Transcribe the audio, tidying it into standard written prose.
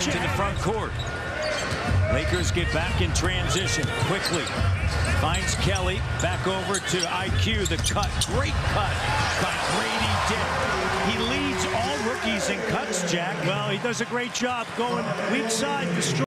into the front court. Lakers get back in transition quickly. Finds Kelly. Back over to IQ. The cut. Great cut by Gradey Dick. He leads all rookies in cuts, Jack. Well, he does a great job going weak side.